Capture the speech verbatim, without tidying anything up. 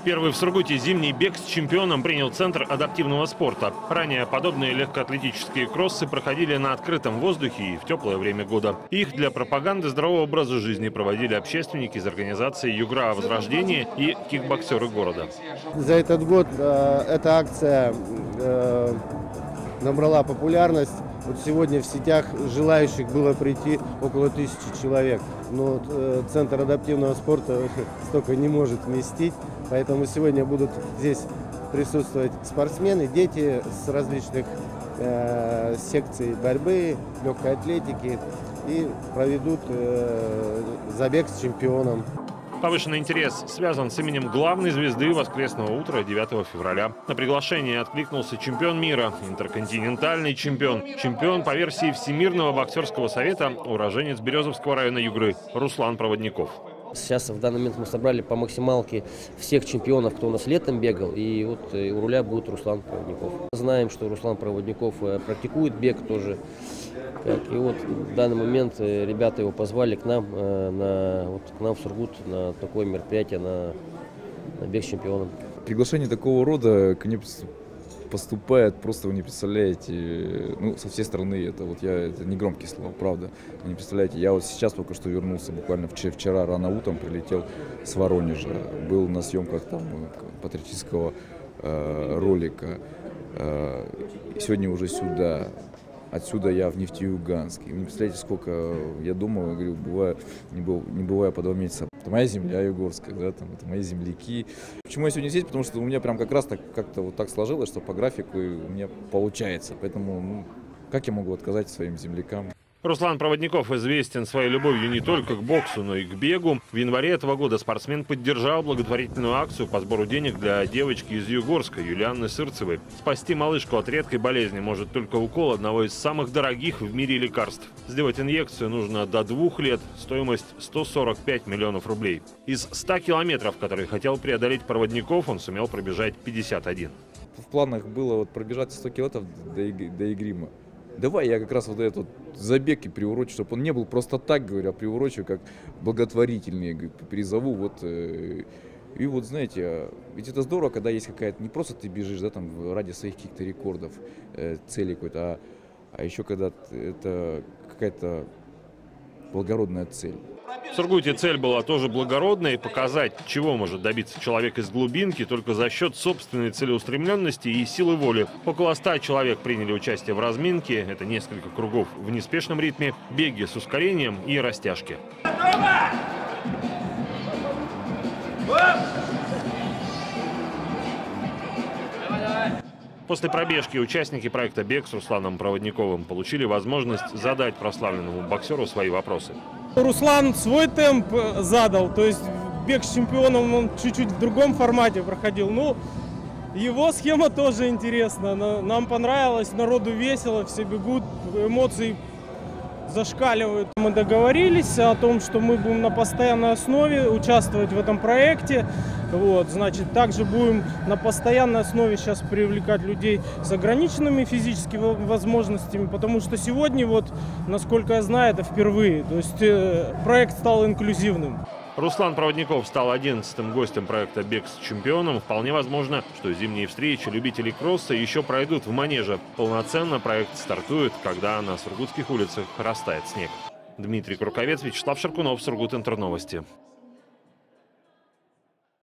Первый в Сургуте зимний бег с чемпионом принял Центр адаптивного спорта. Ранее подобные легкоатлетические кроссы проходили на открытом воздухе и в теплое время года. Их для пропаганды здорового образа жизни проводили общественники из организации «Югра Возрождение» и кикбоксеры города. За этот год э, эта акция э, набрала популярность. Вот сегодня в сетях желающих было прийти около тысячи человек. Но э, Центр адаптивного спорта столько не может вместить. Поэтому сегодня будут здесь присутствовать спортсмены, дети с различных э, секций борьбы, легкой атлетики и проведут э, забег с чемпионом. Повышенный интерес связан с именем главной звезды воскресного утра девятого февраля. На приглашение откликнулся чемпион мира, интерконтинентальный чемпион, чемпион по версии Всемирного боксерского совета, уроженец Березовского района Югры Руслан Проводников. Сейчас в данный момент мы собрали по максималке всех чемпионов, кто у нас летом бегал, и вот у руля будет Руслан Проводников. Знаем, что Руслан Проводников практикует бег тоже. И вот в данный момент ребята его позвали к нам, на, вот, к нам в Сургут на такое мероприятие, на, на бег с чемпионом. Приглашение такого рода к ним поступает, просто вы не представляете, ну, со всей страны, это вот я, это не громкие слова, правда, вы не представляете, я вот сейчас только что вернулся, буквально вчера, вчера рано утром прилетел с Воронежа, был на съемках там патриотического э, ролика, э, сегодня уже сюда. Отсюда я в Нефтеюганск. И вы не представляете, сколько я думаю, говорю, бываю, не, был, не бываю по два месяца. Это моя земля югорская, да, там, это мои земляки. Почему я сегодня здесь? Потому что у меня прям как раз так, как-то вот так сложилось, что по графику у меня получается. Поэтому, ну, как я могу отказать своим землякам? Руслан Проводников известен своей любовью не только к боксу, но и к бегу. В январе этого года спортсмен поддержал благотворительную акцию по сбору денег для девочки из Югорска, Юлианны Сырцевой. Спасти малышку от редкой болезни может только укол одного из самых дорогих в мире лекарств. Сделать инъекцию нужно до двух лет, стоимость сто сорок пять миллионов рублей. Из ста километров, которые хотел преодолеть Проводников, он сумел пробежать пятьдесят один. В планах было вот пробежать сто километров до, до Игрима. Давай я как раз вот этот вот забег и приурочу, чтобы он не был просто так, говорю, а приурочу как благотворительный, говорю, призову вот. Э, и вот, знаете, ведь это здорово, когда есть какая-то, не просто ты бежишь, да, там, ради своих каких-то рекордов, э, целей какой-то, а, а еще когда это какая-то благородная цель. В Сургуте цель была тоже благородной – показать, чего может добиться человек из глубинки только за счет собственной целеустремленности и силы воли. Около ста человек приняли участие в разминке, это несколько кругов в неспешном ритме, беги с ускорением и растяжки. После пробежки участники проекта «Бег» с Русланом Проводниковым получили возможность задать прославленному боксеру свои вопросы. Руслан свой темп задал, то есть бег с чемпионом он чуть-чуть в другом формате проходил. Ну, его схема тоже интересна, нам понравилось, народу весело, все бегут, эмоции зашкаливают. Мы договорились о том, что мы будем на постоянной основе участвовать в этом проекте. Вот, значит, также будем на постоянной основе сейчас привлекать людей с ограниченными физическими возможностями, потому что сегодня, вот, насколько я знаю, это впервые. То есть э, проект стал инклюзивным. Руслан Проводников стал одиннадцатым гостем проекта «Бег с чемпионом». Вполне возможно, что зимние встречи любителей кросса еще пройдут в манеже. Полноценно проект стартует, когда на сургутских улицах растает снег. Дмитрий Круковец, Вячеслав Шаркунов, Сургут Интер Новости.